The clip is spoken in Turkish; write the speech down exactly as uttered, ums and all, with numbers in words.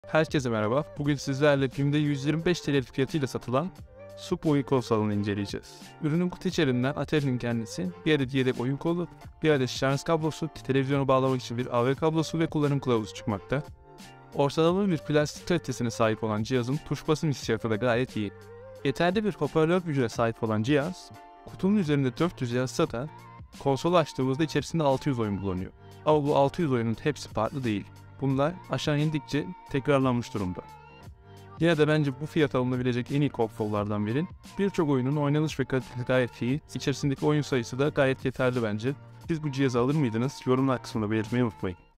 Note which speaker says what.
Speaker 1: Herkese merhaba. Bugün sizlerle BİM'de yüz yirmi beş T L fiyatıyla satılan SUP oyun konsolunu inceleyeceğiz. Ürünün kutu içerisinden Atari'nin kendisi, bir adet yedek oyun kolu, bir adet şarj kablosu, televizyonu bağlamak için bir A V kablosu ve kullanım kılavuzu çıkmakta. Ortalama bir plastik kalitesine sahip olan cihazın tuş basım hissiyatı da gayet iyi. Yeterli bir hoparlör gücüne sahip olan cihaz, kutunun üzerinde dört yüz yazsa da konsolu açtığımızda içerisinde altı yüz oyun bulunuyor. Ama bu altı yüz oyunun hepsi farklı değil. Bunlar aşağı indikçe tekrarlanmış durumda. Yine de bence bu fiyata alınabilecek en iyi konsollardan biri. Birçok oyunun oynanış ve kalitesi gayet iyi. İçerisindeki oyun sayısı da gayet yeterli bence. Siz bu cihazı alır mıydınız? Yorumlar kısmında belirtmeyi unutmayın.